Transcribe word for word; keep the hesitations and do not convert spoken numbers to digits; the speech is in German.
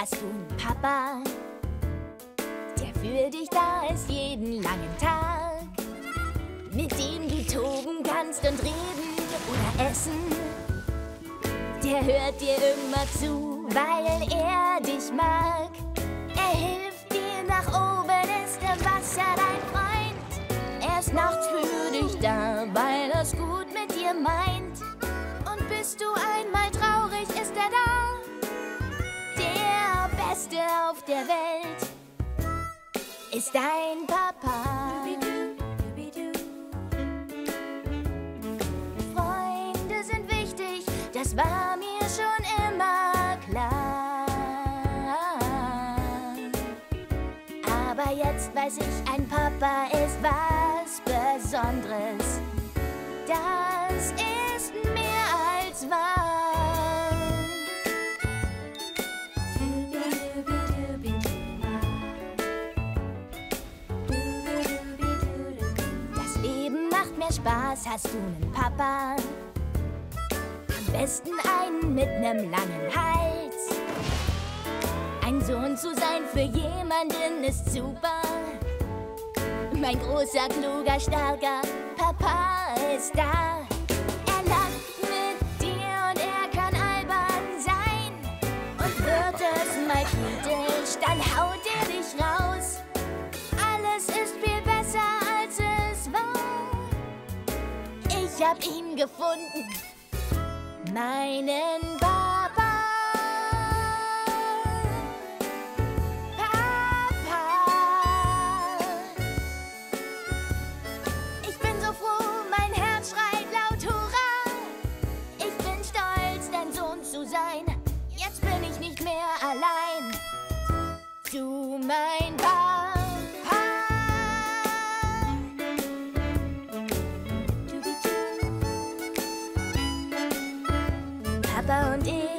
hast du einen Papa, der für dich da ist jeden langen Tag, mit dem du toben kannst und reden oder essen. Der hört dir immer zu, weil er dich mag. Er hilft dir nach oben, ist im Wasser dein Freund. Er ist nachts für dich da, weil er's gut mit dir meint. Und bist du einmal traurig, ist er da. Der Beste auf der Welt ist dein Papa. Freunde sind wichtig, das war mir schon immer klar. Aber jetzt weiß ich, ein Papa ist was Besonderes. Das ist mehr als wahr. Das Leben macht mehr Spaß, hast du einen Papa. Am besten einen mit nem langen Hals. Ein Sohn zu sein für jemanden ist super. Mein großer, kluger, starker Papa ist da. Er lacht mit dir und er kann albern sein. Und wird es mal kritisch, dann haut er dich raus. Alles ist viel besser, als es war. Ich hab ihn gefunden, meinen Papa. Jetzt bin ich nicht mehr allein. Du mein Papa. Papa und ich